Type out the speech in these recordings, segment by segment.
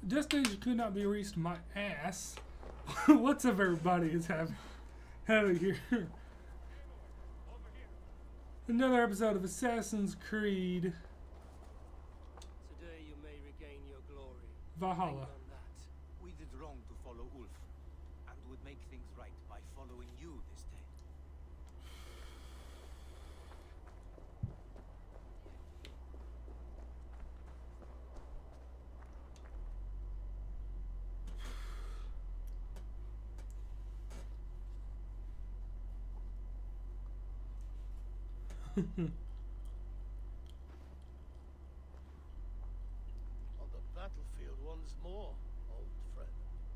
Destination could not be reached. My ass. What's up, everybody? Is having here. Another episode of Assassin's Creed Today you may regain your glory. Valhalla. Think on that. We did wrong to follow Ulf, and would make things right by following you this day. On the battlefield once more, old friend.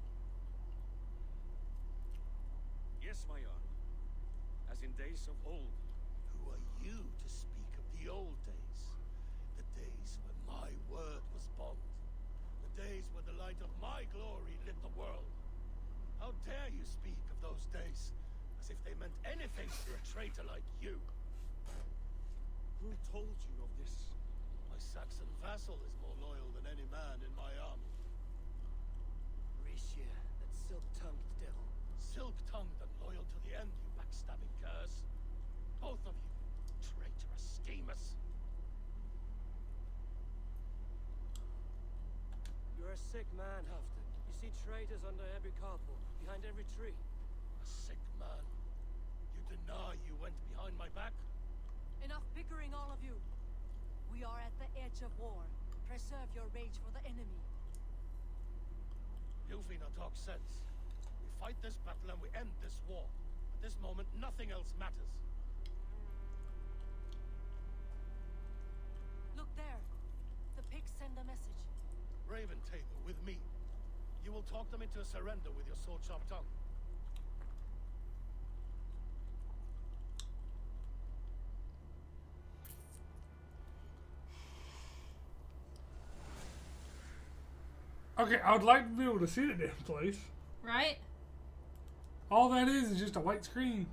Yes, my Jarl. As in days of old. Who are you to speak of the old days? The days when my word was bond. The days when the light of my glory lit the world. How dare you speak of those days as if they meant anything to a traitor like you? Who told you of this? My Saxon vassal is more loyal than any man in my army. Risha, that silk-tongued devil. Silk-tongued and loyal to the end, you backstabbing curs. Both of you, traitorous schemers. You're a sick man, Halfdan. You see traitors under every carport, behind every tree. A sick man. You deny you went behind my back? Enough bickering, all of you. We are at the edge of war. Preserve your rage for the enemy. Yuvina talks sense. We fight this battle and we end this war. At this moment, nothing else matters. Look there. The pigs send a message. Raven Tabor, with me. You will talk them into a surrender with your sword-sharp tongue. Okay, I would like to be able to see the damn place. Right? All that is just a white screen.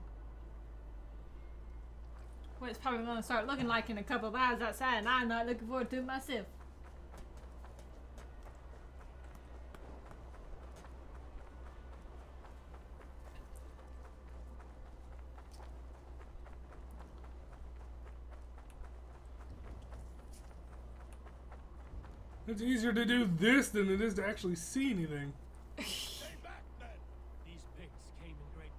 What it's probably going to start looking like in a couple of hours outside, and I'm not looking forward to it myself. It's easier to do this than it is to actually see anything. Stay back, men! These pigs came in great...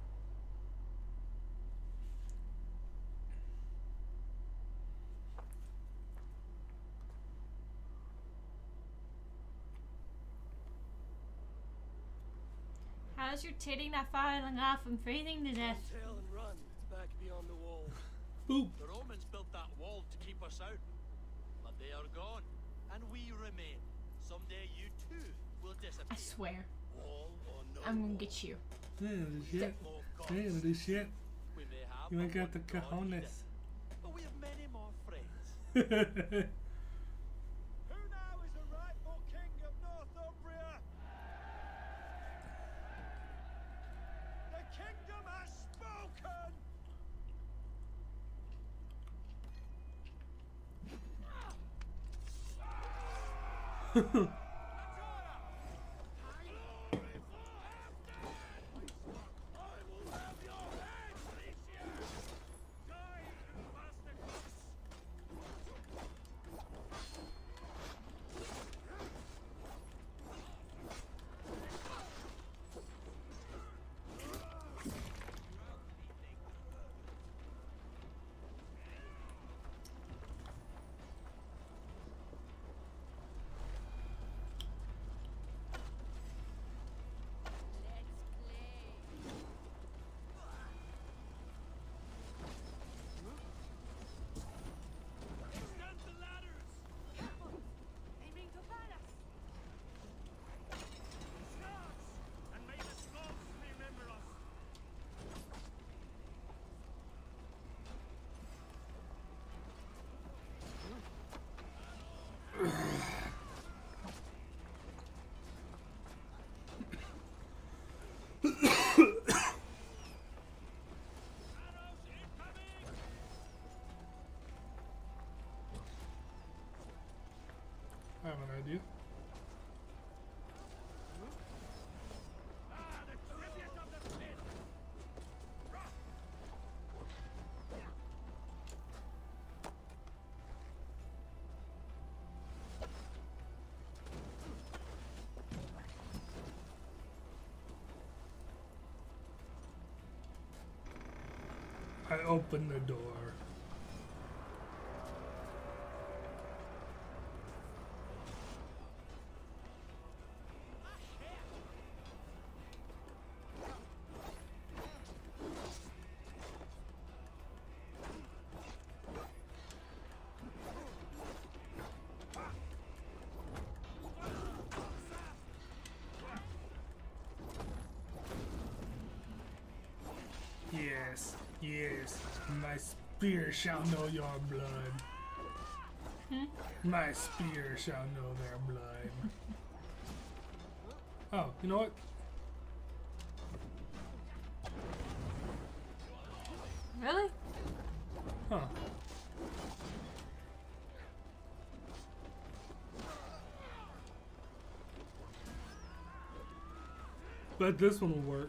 How's your titty not falling off and freezing to death? Tail and run, back beyond the wall. Boop. The Romans built that wall to keep us out, but they are gone, and we remain. Someday you too will disappear. I swear. Wall or no I'm gonna wall. get you. Yeah, this shit. More gods. Yeah, this shit. We may have You ain't but got the one God cojones. but we have many more friends. Who now is the rightful king of Northumbria? The kingdom has spoken! Aiming to ban us. And may the Slavs remember us! I have an idea. I open the door. Yes, yes, my spear shall know your blood. My spear shall know their blood. Oh, you know what? Really? Huh. Bet this one will work.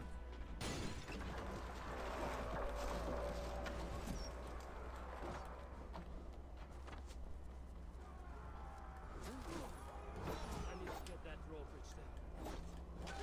I need to get that drawbridge down.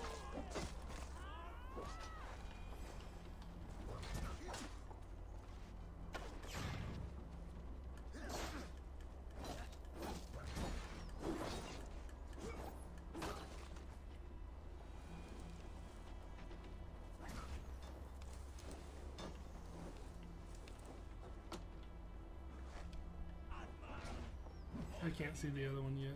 I can't see the other one yet.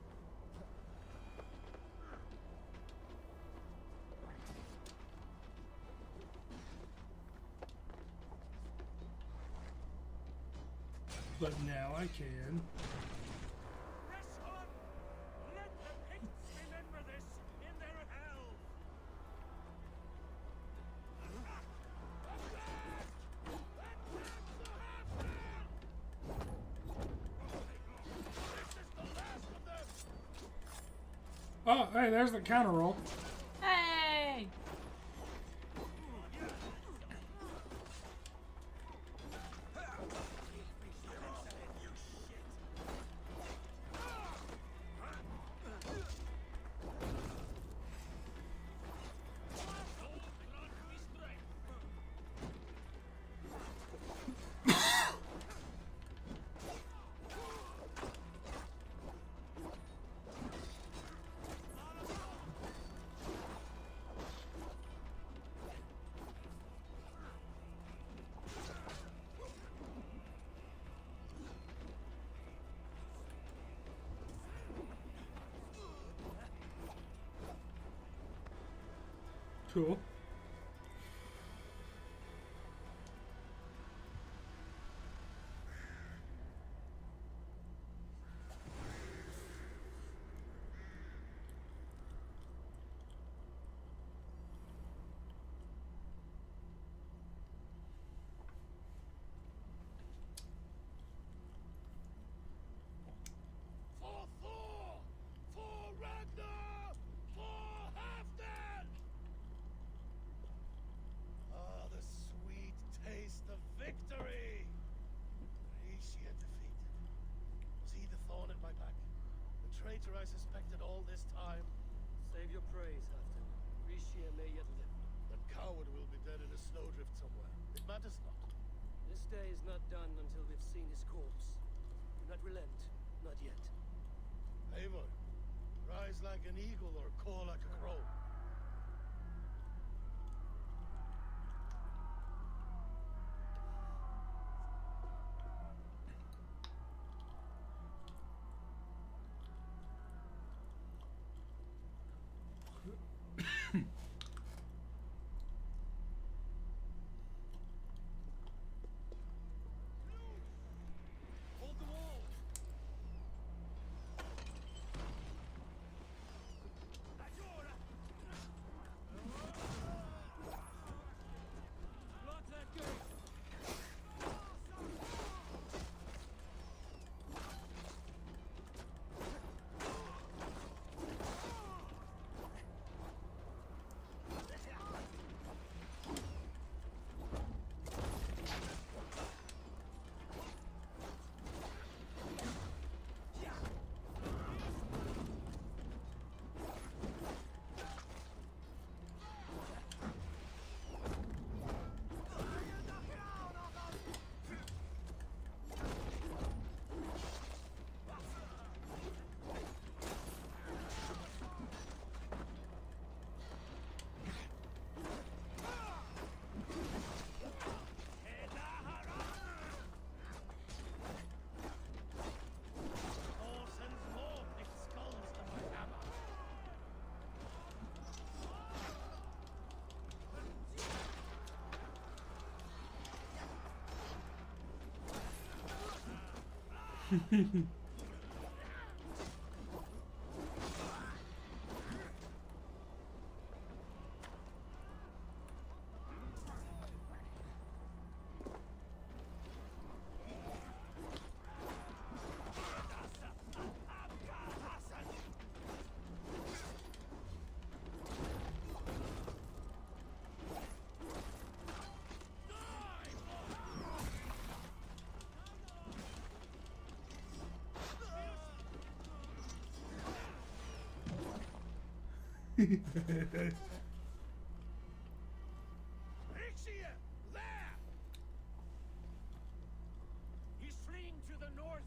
But now I can. Press on! Let the Picts remember this in their hell! Oh, hey, there's the counter roll. Hey! Cool. For Thor! For Ragnar! For Halfdan! Ah, the sweet taste of victory! Rishia defeated. Was he the thorn in my back? The traitor I suspected all this time? Save your praise, Halfdan. Rishia may yet live. That coward will be dead in a snowdrift somewhere. It matters not. This day is not done until we've seen his corpse. Do not relent. Not yet. Eivor, rise like an eagle or caw like a crow. Hold the wall! Ajora! Ixia! There! He's fleeing to the north.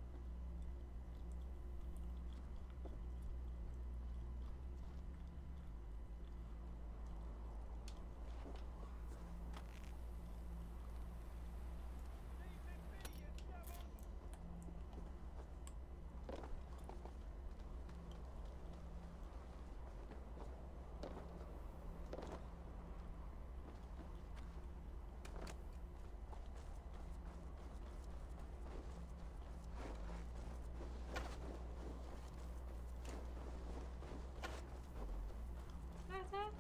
That's it.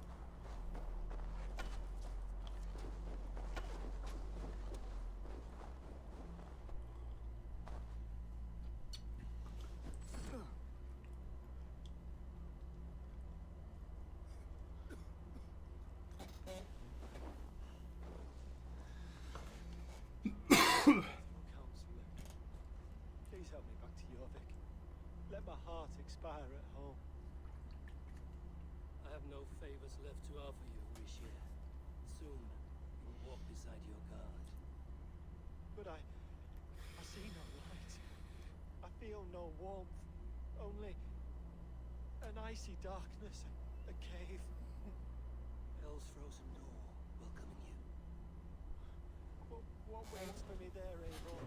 Counselor, please help me back to Jorvik. Let my heart expire at home. I have no favors left to offer you, Rishia. Soon, you will walk beside your god. But I see no light. I feel no warmth. Only an icy darkness, a cave. Hell's frozen door welcoming you. What waits for me there, Eivor?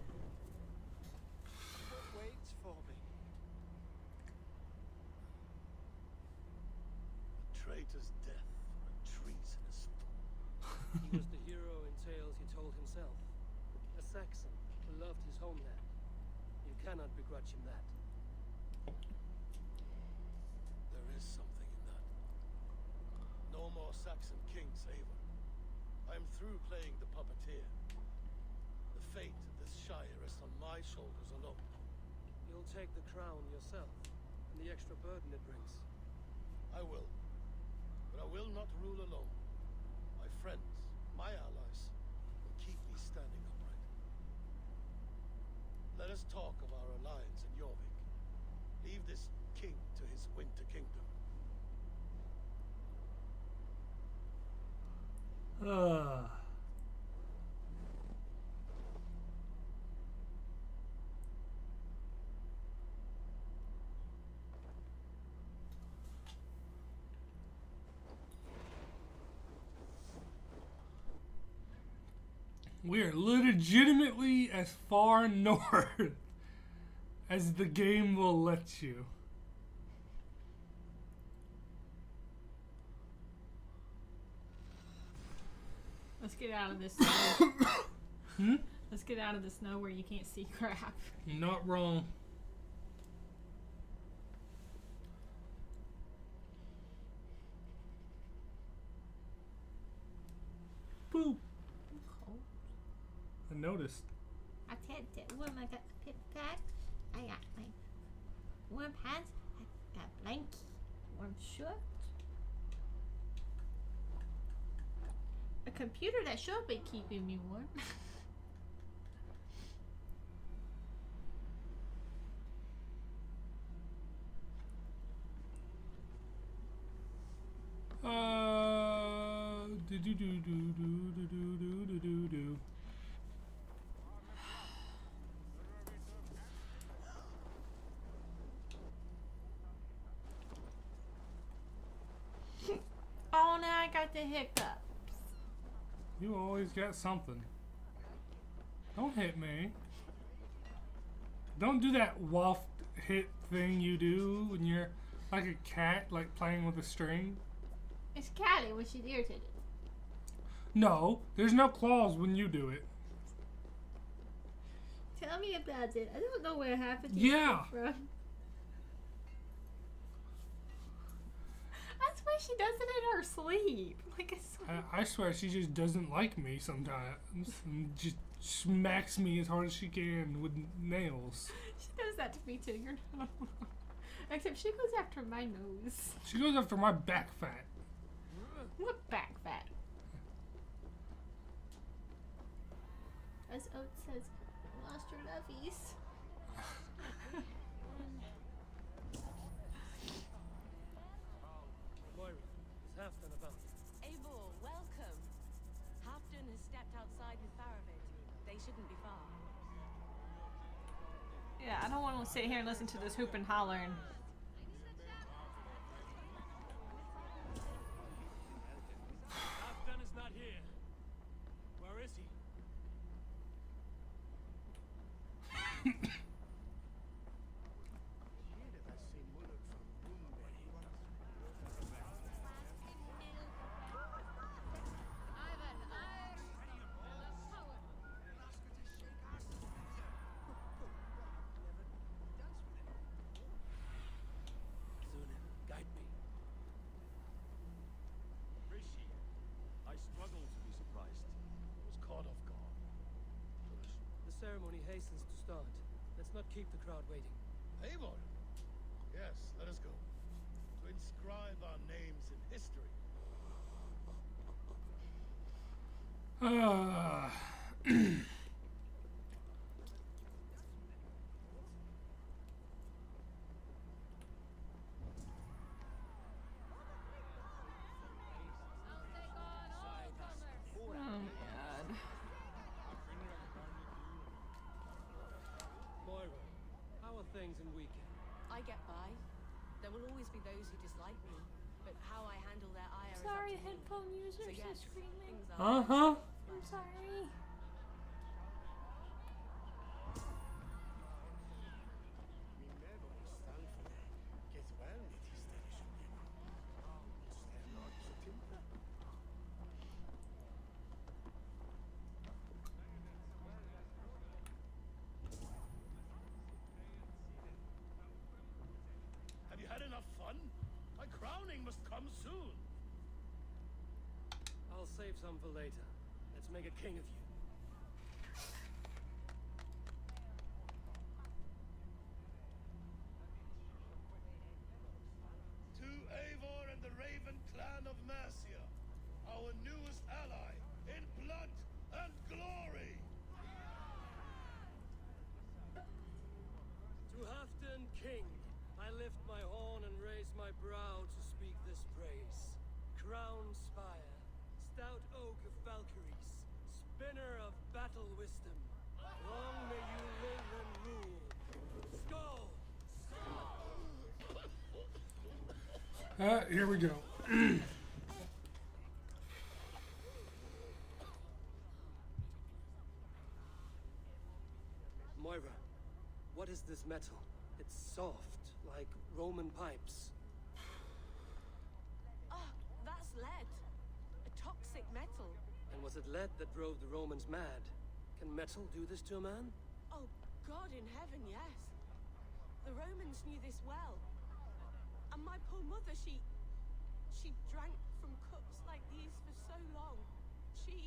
What waits for me? Traitor's death for a treasonous fool. He was the hero in tales he told himself. A Saxon who loved his homeland. You cannot begrudge him that. There is something in that. No more Saxon kings, Eivor. I am through playing the puppeteer. The fate of this shire rests on my shoulders alone. You'll take the crown yourself, and the extra burden it brings. I will. But I will not rule alone. My friends, my allies, will keep me standing upright. Let us talk of our alliance in Jorvik. Leave this king to his winter kingdom. We are legitimately as far north as the game will let you. Let's get out of this snow. Hmm? Let's get out of the snow where you can't see crap. You're not wrong. Boop. Cold. I noticed. I can't tell when I got the pit pack. I got my warm pants. I got blankie, warm shirt. A computer that should be keeping me warm. Do do do do do do do do do do. Oh, now I got the hiccups. You always got something. Don't hit me. Don't do that waft hit thing you do when you're like a cat, like playing with a string. It's Callie when she's irritated. No, there's no claws when you do it. tell me about it. I don't know where half of these Yeah. come from. I swear she does it in her sleep. Like, I swear. I swear she just doesn't like me sometimes and just smacks me as hard as she can with nails. She does that to me too. You're not alone. Except she goes after my nose. She goes after my back fat. What back fat? As Oates says, lost your lovies. Moira, is Halfdan about? Eivor, welcome. Halfdan has stepped outside with Faravid. They shouldn't be far. Yeah, I don't want to sit here and listen to this hoop and hollering. Halfdan is not here. Where is he? Zunin, guide me. Rishi, I struggle to be surprised. I was caught off guard. The ceremony hastens to start. Let's not keep the crowd waiting. Eivor! Yes, let us go. To inscribe our names in history. Oh my god. Moira, how are things in weekend? I get by. There will always be those who dislike me, but how I handle their ire Sorry, is up to me. headphone So users yes, are screaming. things are Uh-huh. I'm sorry. Have you had enough fun? My crowning must come soon. I'll save some for later. Let's make a king of you. To Eivor and the Raven clan of Mercia, our newest ally in blood and glory. To Halfdan King, I lift my horn and raise my brow to speak this praise. Crown spire, stout oak of Valkyries, spinner of battle wisdom. Long may you live and rule. Skull! Here we go. Moira, what is this metal? It's soft, like Roman pipes. Ah, that's lead. A toxic metal. And was it lead that drove the Romans mad? Can metal do this to a man? Oh, God in heaven, yes. The Romans knew this well. And my poor mother, she drank from cups like these for so long. She...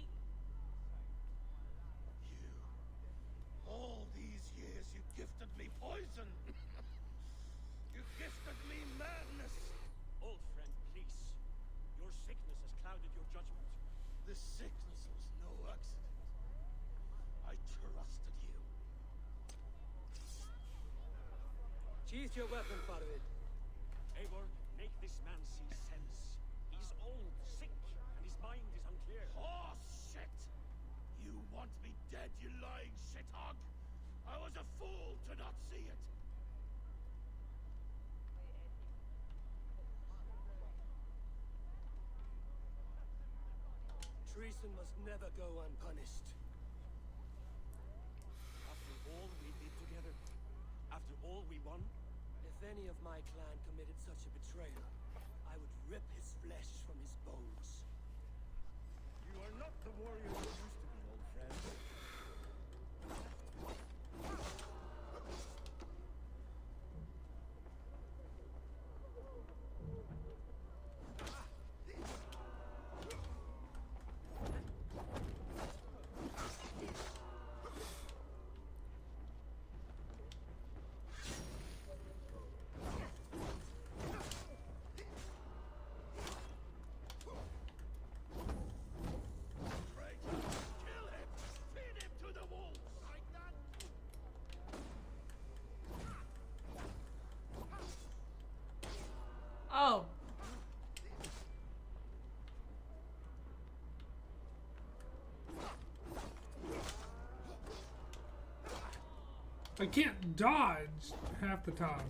All these years you gifted me poison. You gifted me madness. Old friend, please. Your sickness has clouded your judgment. This sickness was no accident. I trusted you. Sheath your weapon, Faravid. Eivor, make this man see sense. He's old, sick, and his mind is unclear. Oh, shit! You want me dead, you lying shithog? I was a fool to not see it. Treason must never go unpunished. After all we did together, after all we won, If any of my clan committed such a betrayal, I would rip his flesh from his bones. you are not the warrior you used to be, old friend. I can't dodge half the time.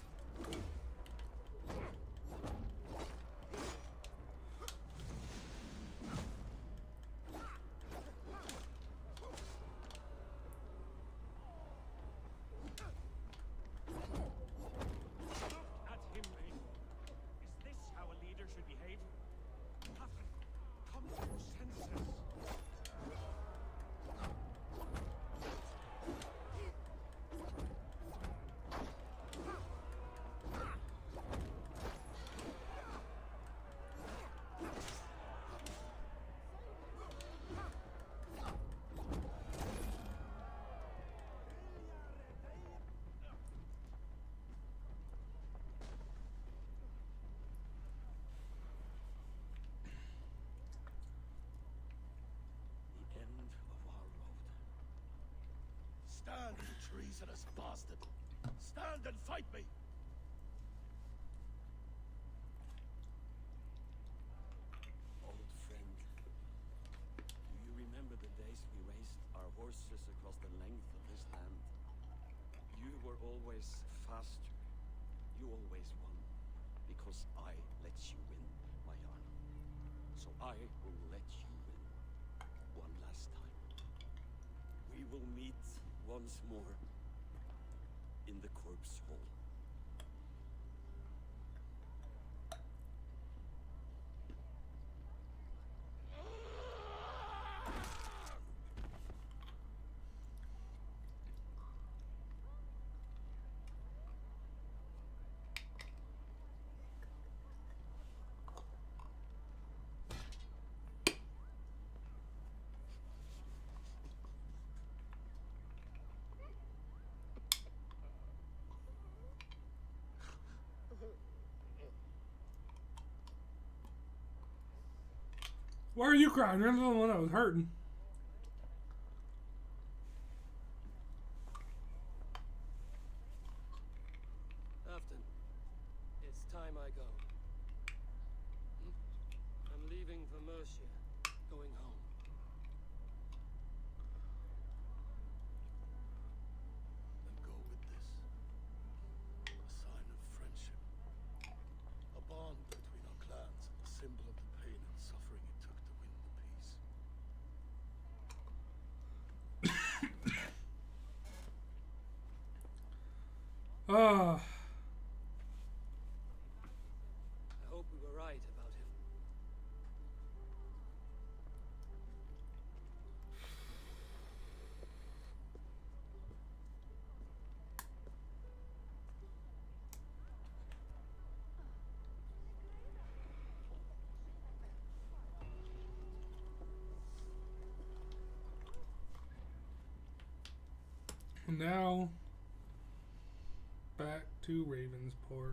At him, Raven. Is this how a leader should behave? Halfdan, come to your senses. The end of our road. Stand, you treasonous bastard! Stand and fight me! Old friend, do you remember the days we raced our horses across the length of this land? You were always faster. You always won. Because I let you win, my Jarl. So I will let you win. One last time. We will meet once more in the corpse hall. Why are you crying? You're the one that was hurting. Halfdan, it's time I go. I'm leaving for Mercia, going home. Then go with this. A sign of friendship. A bond between our clans, a symbol of the pain and suffering it took to win the peace. Ah. I hope we were right about him. Now, back to Ravensport.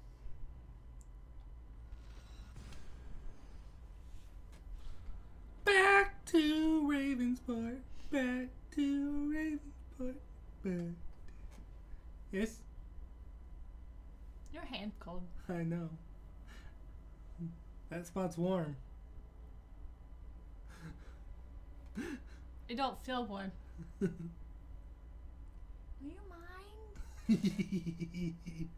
Back to Ravensport. Back to Ravensport. Back. Yes, Your hand's cold. I know. That spot's warm. It don't feel warm. Will you mind?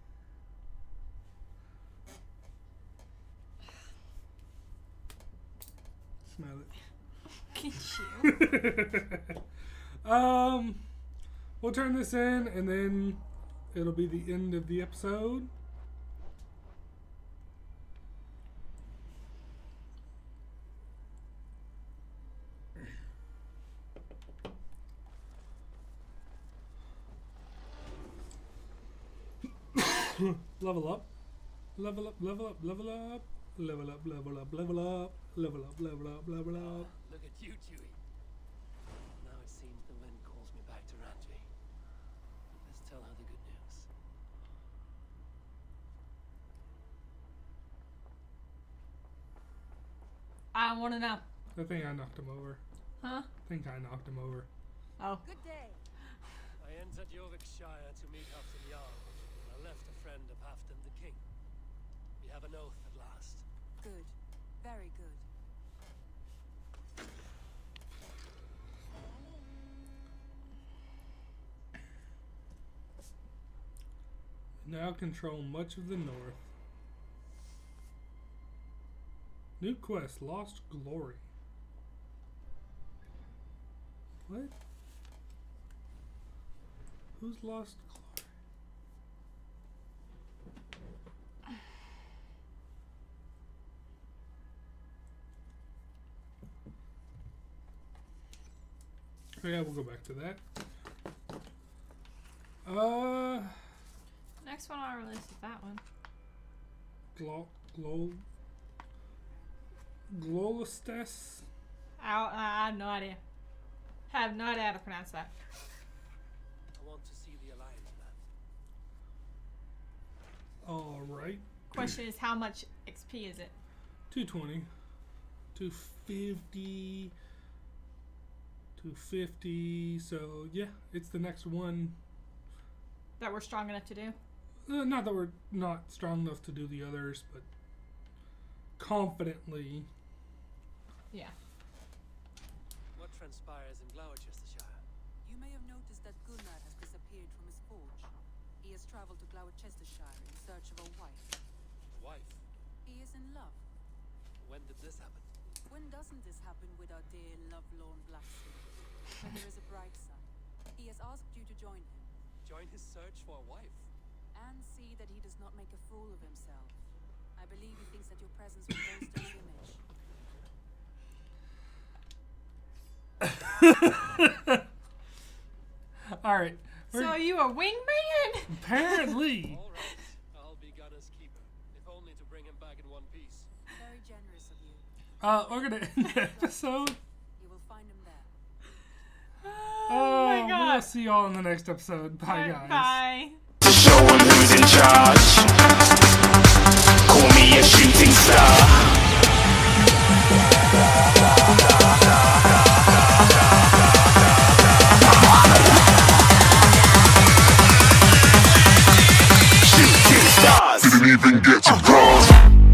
Smell Can you? We'll turn this in and then it'll be the end of the episode. Level up. Level up, level up, level up. Level up, level up, level up. Level up, level up, level up. Look at you, Chewie. Now it seems the wind calls me back to Randvi. Let's tell her the good news. I want to know. I think I knocked him over. Huh? I think I knocked him over. Oh. Good day. I entered Jorvikshire to meet Halfdan Jarl. I left a friend of Halfdan the King. We have an oath at last. Good. Very good. now control much of the north. New quest, Lost Glory. What? Who's Lost Glory? Oh yeah, we'll go back to that. Next one on our list is that one. Glolestes? I have no idea. Have no idea how to pronounce that. I want to see the Alliance land. Alright. Question is, how much XP is it? 220. 250. 250. So, yeah, it's the next one. That we're strong enough to do? Not that we're not strong enough to do the others, but confidently. Yeah. What transpires in Gloucestershire? You may have noticed that Gunnar has disappeared from his forge. He has traveled to Gloucestershire in search of a wife. A wife? He is in love. When did this happen? When doesn't this happen with our dear lovelorn blacksmith? But there is a bright side. He has asked you to join him. Join his search for a wife? And see that he does not make a fool of himself. I believe he thinks that your presence will bolster his image. Alright. So you a wingman? Apparently. All right. I'll be Gunner's keeper, if only to bring him back in one piece. Very generous of you. We're gonna end the episode. You will find him there. Oh my god. We'll see y'all in the next episode. Bye, guys. Bye. To show 'em who's in charge. Call me a shooting star. Shooting stars. Didn't even get to cross.